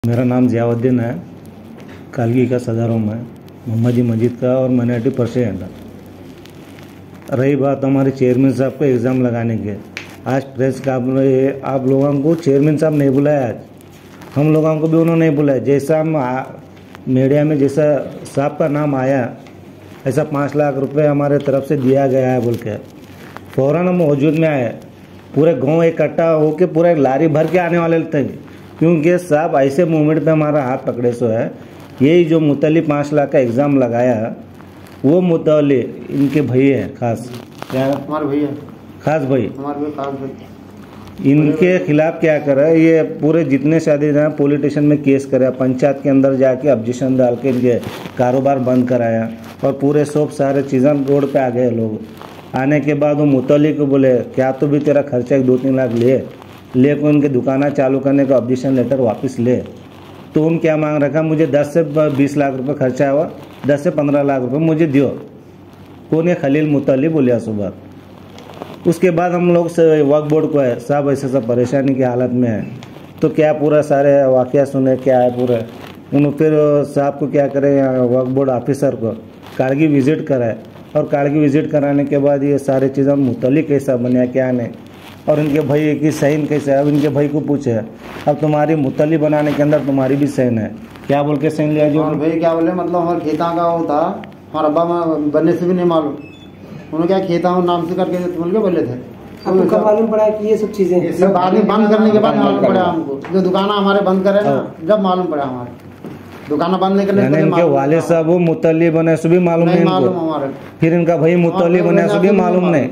मेरा नाम ज़ियाउद्दीन है, कालगी का सदर हूँ मैं, मोहम्मदी मस्जिद का और माइनॉरिटी प्रेसिडेंट। रही बात हमारे चेयरमैन साहब को एग्ज़ाम लगाने के, आज प्रेस का आप लोगों को चेयरमैन साहब नहीं बुलाया, आज हम लोगों को भी उन्होंने नहीं बुलाया। जैसा हम मीडिया में जैसा साहब का नाम आया, ऐसा 5 लाख रुपए हमारे तरफ से दिया गया है बोल के फ़ौरन हम मौजूद में आए। पूरे गांव इकट्ठा होके पूरे लारी भर के आने वाले थे, क्योंकि साहब ऐसे मूवमेंट पे हमारा हाथ पकड़े सो है। यही जो मुतल्ली 5 लाख का एग्ज़ाम लगाया, वो मुतल्ली इनके भाई है, खास क्या हमारे भैया, खास भाई, हमारे खास भाई, इनके खिलाफ क्या करे, ये पूरे जितने शादी हैं पॉलिटिशियन में केस करे, पंचायत के अंदर जाके ऑब्जेक्शन डाल के इनके कारोबार बंद कराया और पूरे सब सारे चीज़ें रोड पे आ गए लोग। आने के बाद वो मुतल्ली को बोले क्या तो भी तेरा खर्चा 2-3 लाख लेकर उनके दुकाना चालू करने का ऑब्जेक्शन लेटर वापस ले। तो उन क्या मांग रखा, मुझे 10 से 20 लाख रुपए खर्चा हुआ, 10 से 15 लाख रुपए मुझे दियो। कौन है? खलील मुतल्ली बोलिया सुबह। उसके बाद हम लोग से वक्फ बोर्ड को है, साहब ऐसे सब परेशानी की हालत में है, तो क्या पूरा सारे वाक़या सुने क्या है पूरे। उन्होंने फिर साहब को क्या करें, वक्फ बोर्ड ऑफिसर को कारगी विज़िट कराए, और कारगी विज़िट कराने के बाद ये सारी चीज़ें मुतल्ली कैसा बने क्या नहीं, और इनके भाई की सहीन कैसे है। अब इनके भाई को पूछे, अब तुम्हारी मुतल्ली बनाने के अंदर तुम्हारी भी सहीन है क्या बोल के सहीन लिया जो भाई क्या बोले, मतलब हमारे खेता का वो था, हमारे अब्बा में बनने से भी नहीं मालूम, उन्होंने क्या खेता नाम से करके बोल के बोले थे। आपको कब मालूम पड़ा कि ये सब चीजें सब बाद में बंद करने के बाद मालूम पड़ा हमको, जो दुकान हमारे बंद करे ना, जब मालूम पड़ा हमारे दुकान बंद नहीं करने के इनके वाले साहब वो मुतल्ली बने से भी मालूम नहीं हमारे, फिर इनका भाई मुतल्ली बने से भी मालूम नहीं।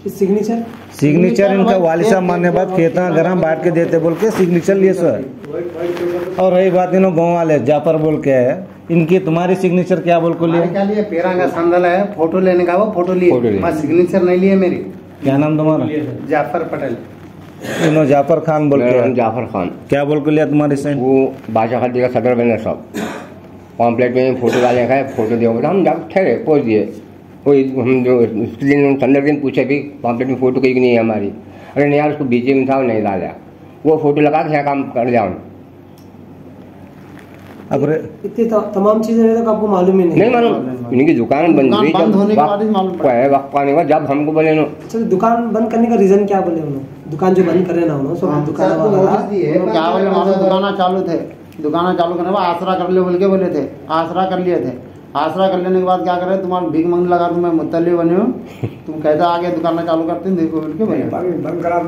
सिग्नेचर इनका वाली साहब मानने बाद खेता गरम बांट के देते बोल के सिग्नेचर लिए सर। और रही बात इन्हों गाँव वाले जाफर बोल के है, इनकी तुम्हारी सिग्नेचर क्या बोल को लिए? क्या लिए पेरा का संदल है, फोटो लेने का, वो फोटो लिए, सिग्नेचर नहीं लिए मेरी। क्या नाम तुम्हारा? जाफर पटेल। इन्हों जाफर खान बोल के, जाफर खान क्या बोल के लिया तुम्हारी साइन? वो बादशाह खादी का सदर बने सब पॉम्पलेट में फोटो डाले का, फोटो दिया हम जब ठहरे पहुँच दिए। कोई हम जो उसके दिन 15 दिन पूछे भी पॉम्पलेट में फोटो कहीं नहीं है हमारी। अरे नहीं यार, उसको बीजे में था वो नहीं डाला, वो फोटो लगा के काम कर जाओ। अब इतनी तमाम चीजें तो आपको मालूम ही नहीं मालूम। इनकी दुकान बंद हुई वक्त आने का, जब हमको बोले नो। अच्छा, दुकान बंद करने का रीजन क्या बोले उन्होंने? दुकान जो बंद करे ना उन्होंने, दुकान चालू थे, दुकान चालू करने आसरा कर ले बोल के बोले थे, आसरा कर लिए थे। आसरा कर लेने के बाद क्या करे, तुम्हारा भीख मंग लगा, तुम मैं मुतल्ली बने हो, तुम कहते आगे दुकान चालू करते हैं, देखो बोल के बंद करा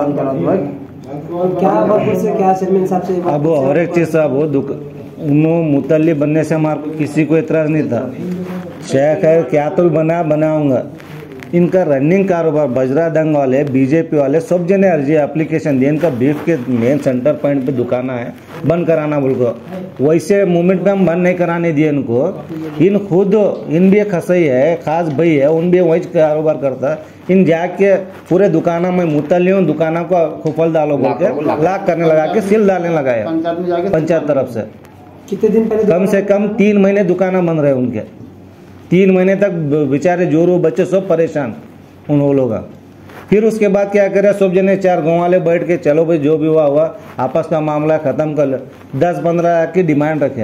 क्या चेयरमैन साहब से। अब और एक चीज साहब, वो मुतल्ली बनने से हमारे को किसी को इतराज नहीं था। शेख है क्या तो बनाऊंगा। इनका रनिंग कारोबार बजरा दंग वाले, बीजेपी वाले सब जने अर्जी एप्लीकेशन दिए, इनका बीफ के मेन सेंटर पॉइंट पे दुकान है, बंद कराना बोल को। वैसे मूवमेंट पे हम बंद नहीं कराने दिए इनको। इन खुद इन भी खसई है, खास भाई है, उन भी वही कारोबार करता। इन जाके पूरे दुकाना में मुतल्लियों दुकाना को खुफल डालो बोल के लाख करने लगा के सील डालने लगाया पंचायत तरफ से। कितने दिन पहले? कम से कम 3 महीने दुकाना बंद रहे उनके। 3 महीने तक बेचारे जोरू बच्चे सब परेशान उन लोग। फिर उसके बाद क्या करे, सब जने 4 गाँव वाले बैठ के चलो भाई जो भी हुआ आपस का मामला खत्म कर ले, 10-15 लाख की डिमांड रखे।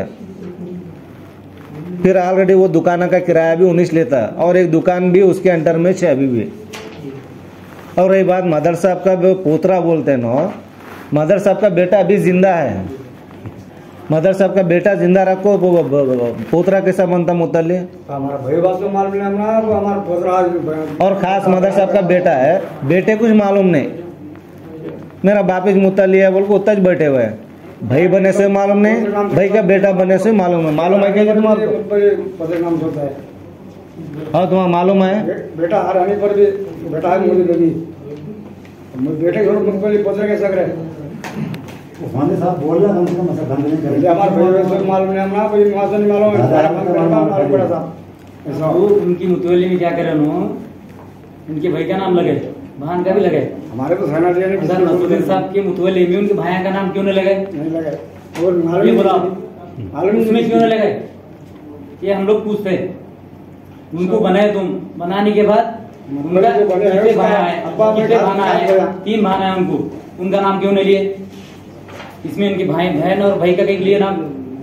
फिर ऑलरेडी वो दुकान का किराया भी 19 लेता है, और एक दुकान भी उसके अंडर में है अभी भी। और रही बात मदर साहब का पोतरा बोलते हैं ना, मदर साहब का बेटा अभी जिंदा है। मदर साहब का बेटा जिंदा रखो, पोतरा कैसा बनता मुतल्ली? हमारा भाई बात तो मालूम नहीं, हमारा पोतरा। और खास मदर साहब का बेटा है, बेटे कुछ मालूम नहीं, मेरा बापिज मुतल्ली है बोल को उतना बैठे हुए हैं। भाई बने से मालूम नहीं, भाई का बेटा बने से मालूम है क्या तुम्हारे? हाँ तुम्हारा मालूम है? बेटा हराने पर भी बेटा है, मुझे लगी बेटे पोतरे कैसे करे साहब बोल रहा हम बंद नहीं करेंगे। हमारे भाई मालूम नहीं, हमारा कोई नहीं मालूम है। वो उनकी मुतवल्ली में क्या करे नो, उनके भाई का नाम लगे, बहन का भी लगे। हमारे तो सहना दिया नहीं। नसरुद्दीन साहब की मुतवल्ली में उनके भाई का नाम क्यों नहीं लगे? नहीं लगे, वो मालूम उसमें क्यों नहीं लगे? ये हम लोग पूछते, उनको बनाए तुम, बनाने के बाद उनका कितने भाना है, 3 भाना है उनको, उनका नाम क्यों नहीं लिए? इसमें इनके भाई बहन और भाई का कहीं लिए नाम,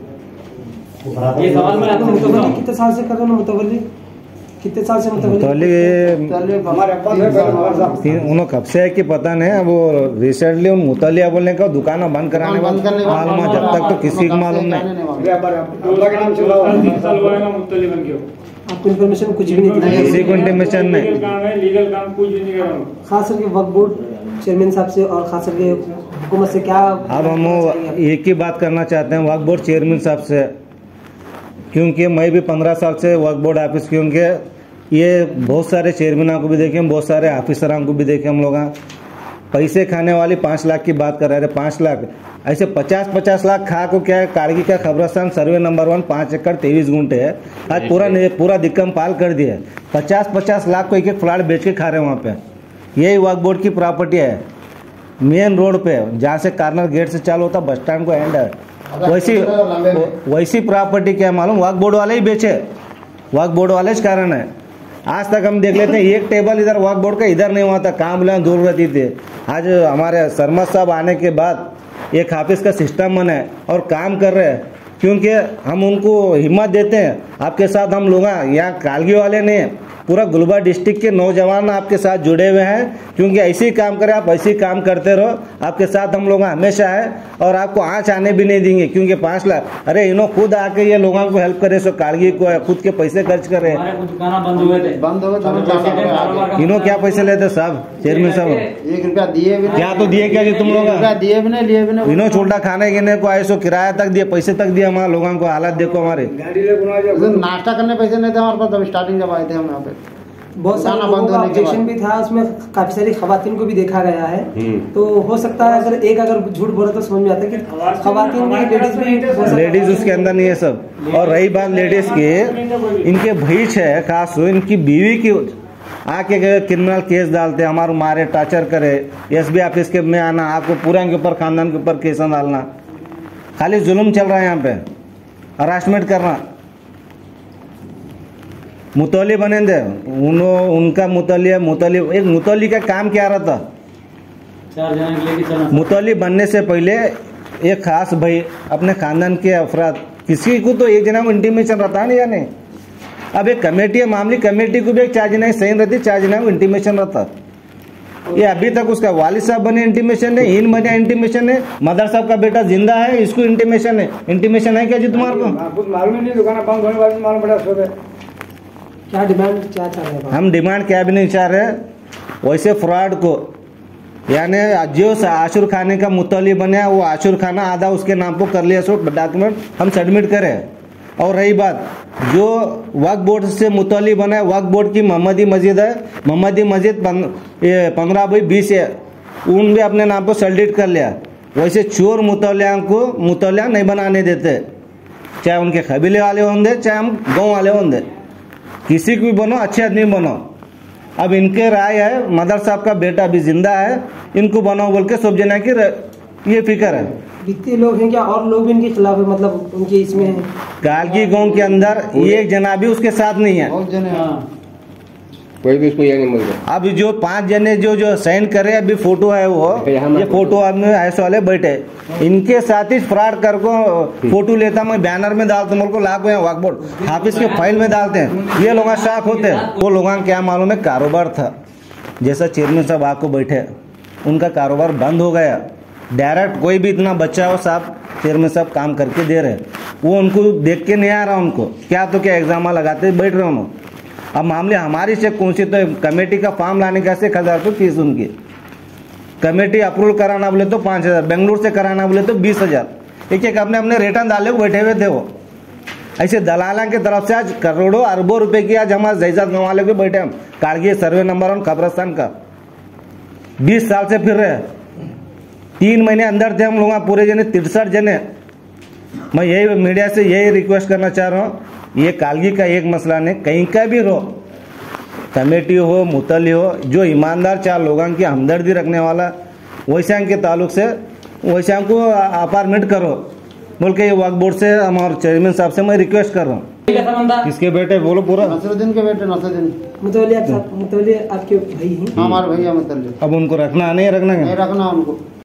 ये सवाल मैं आपसे पूछ रहा हूँ। कितने साल से कर रहे हो मुतवल्ली? कितने साल से मुतवल्ली हमारे अब्बा से हमारे साथ उन्होंने कब से है कि पता नहीं। वो रिसेंटली उन मुतलिया बोलने का दुकान बंद कराने मालूम है, जब तक तो किसी को मालूम नहीं। अब्बा के नाम चला हुआ है। आपको इन्फॉर्मेशन कुछ भी नहीं थी? किसी को इंटीमेशन नहीं। लीगल काम कुछ भी नहीं कर रहा हूँ। खास करके वक्फ बोर्ड चेयरमैन साहब से और खास करके हुकूमत से क्या अब हम एक ही बात करना चाहते हैं वक्फ बोर्ड चेयरमैन साहब से, क्योंकि मैं भी 15 साल से वक्फ बोर्ड ऑफिस, क्योंकि ये बहुत सारे चेयरमैनों को भी देखे, बहुत सारे ऑफिसरों को भी देखे हम लोग। पैसे खाने वाली 5 लाख की बात कर रहे थे, 5 लाख ऐसे 50-50 लाख खा को क्या है। कारगी का खबरस्तान सर्वे नंबर 1 5 एकड़ 23 गुंठे है, आज पूरा दिक्कम पाल कर दिया। 50-50 लाख को एक फ्लैट बेच के खा रहे हैं वहाँ पे। यही वक्फ बोर्ड की प्रॉपर्टी है, मेन रोड पे जहाँ से कार्नर गेट से चालू होता बस स्टैंड को एंड है। वैसी प्रॉपर्टी क्या मालूम वक्फ बोर्ड वाले ही बेचे, वक्फ बोर्ड वाले के कारण है। आज तक हम देख लेते हैं एक टेबल इधर वक्फ बोर्ड का इधर नहीं हुआ था, काम लेना दूर रहती थी। आज हमारे सरमद साहब आने के बाद एक ऑफिस का सिस्टम बना है और काम कर रहे हैं, क्योंकि हम उनको हिम्मत देते हैं। आपके साथ हम लोग यहाँ कालगी वाले नहीं, पूरा गुलबर्गा डिस्ट्रिक्ट के नौजवान आपके साथ जुड़े हुए हैं, क्योंकि ऐसे ही काम करें, आप ऐसे ही काम करते रहो, आपके साथ हम लोग हमेशा है और आपको आँच आने भी नहीं देंगे। क्योंकि 5 लाख, अरे इन्हों खुद आके ये लोगों को हेल्प करे, सो कारगी को खुद के पैसे खर्च करे। बंद हुए थे इन्हों क्या पैसे लेते साहब, चेयरमैन साहब? 1 रुपया दिए भी नहीं। क्या तो दिए क्या जी तुम लोग? दिए भी नहीं, लिए भी नहीं। इन्हों छोटा खाने गिने को आए, सो किराया तक दिए, पैसे तक दिए। हमारे लोगों को हालत देखो हमारे। नाश्ता करने पैसे नहीं थे हमारे पास जब स्टार्टिंग जब आए थे हम यहाँ पे। बहुत सारे लोगों का ऑब्जेक्शन भी था, उसमें काफी सारी खवातीन को भी देखा गया है। तो हो सकता है अगर झूठ बोले तो समझ में आता है कि खवातीन भी लेडीज उसके अंदर नहीं है सब। और रही बात लेडीज की, इनके भाई है खास इनकी बीवी की आके क्रिमिनल केस डालते, हमारे मारे टॉर्चर करे, एसबी ऑफिस के में आना, आपको पूरा के ऊपर खानदान के ऊपर केस डालना, खाली जुल्म चल रहा है यहाँ पे, हरासमेंट करना। मुतौली बने थे उनका मुतौली एक मुतौली का काम क्या रहता? 4 जने के लेके चलना। मुतौली बनने से पहले एक खास भाई अपने खानदान के अफराद, किसी को तो एक जना को इंटीमेशन रहता है या नहीं। अब एक कमेटी है, मामली कमेटी को भी एक 4 जना सही रहती, 4 जना को इंटीमेशन रहता। ये अभी तक उसका वालिद साहब बने इंटीमेशन है, इन बने इंटीमेशन है, मदर साहब का बेटा जिंदा है, इसको इंटीमेशन है। इंटीमेशन है क्या जी तुम्हारे को? मालूम ही नहीं, दुकान बंद होने वाली मालूम पड़ा सुबह। क्या डिमांड क्या चाह रहे हैं? हम डिमांड क्या भी नहीं चाह रहे, वैसे फ्रॉड को, यानी जो आशुर खाने का मुतल्ली बने वो आशुर खाना आधा उसके नाम पर कर लिया, सो डॉक्यूमेंट हम सबमिट करें। और रही बात जो वक्फ बोर्ड से मुतल्ली बना है, वक्फ बोर्ड की मोहम्मदी मस्जिद है, मोहम्मदी मस्जिद 15/20 है, उन भी अपने नाम पर सल्डिट कर लिया। वैसे चोर मुतल्लियाँ को मुतल्लिया नहीं बनाने देते, चाहे उनके कबीले वाले होंगे चाहे हम गाँव वाले होंगे, किसी को भी बनो, अच्छे आदमी बनो। अब इनके राय है मदर साहब का बेटा भी जिंदा है, इनको बनाओ बोल के सब जना की ये फिक्र है। कितने लोग हैं क्या और लोग भी इनके खिलाफ है, मतलब उनके इसमें कालगी गांव के अंदर एक जना भी उसके साथ नहीं है, बहुत जने कोई भी उसको ये नहीं बोलते। अब जो 5 जने जो साइन करे, अभी फोटो है वो, ये फोटो ऐसे वाले बैठे, इनके साथ ही फ्रॉड कर को फोटो लेता, मैं बैनर में डालता हूँ, लाख वक्फ बोर्ड ऑफिस के फाइल में डालते हैं, ये लोग शाक होते हैं। वो लोगों क्या मालूम है, कारोबार था, जैसा चेयरमैन साहब आको बैठे, उनका कारोबार बंद हो गया। डायरेक्ट कोई भी इतना बच्चा हो साहब, चेयरमैन साहब काम करके दे रहे, वो उनको देख के नहीं आ रहा, उनको क्या तो क्या एग्जाम लगाते बैठ रहे उन्होंने। अब मामले हमारी से कौन सी, तो कमेटी का फॉर्म लाने का 1,000 तो फीस उनकी, कमेटी अप्रूवल कराना बोले तो 5,000, बेंगलुरु से कराना बोले तो 20,000, एक अपने अपने रिटर्न डाले बैठे हुए थे वो। ऐसे दलाला की तरफ से आज करोड़ों अरबों रुपए की आज हमारे जायदाद गंवा लेके बैठे हम, कारगिल सर्वे नंबर 1 कब्रस्तान का 20 साल से फिर रहे। 3 महीने अंदर थे हम लोग पूरे जने 63 जने। मैं यही मीडिया से यही रिक्वेस्ट करना चाह रहा हूँ, ये कालगी का एक मसला नहीं, कहीं का भी रो, कमेटी हो मुतल्ली हो, जो ईमानदार 4 लोगों की हमदर्दी रखने वाला, वैसा के ताल्लुक से वैसा को अपार्टमेंट करो बोल के ये वक्फ बोर्ड से हमारे चेयरमैन साहब से मैं रिक्वेस्ट कर रहा हूँ। किसके बेटे बोलो पूरा? नसरुद्दीन के बेटे नसरुद्दीन। मुतवल्ली आपके भाई हैं? हमारे भैया मतलब अब उनको रखना नहीं रखना नहीं रखना उनको।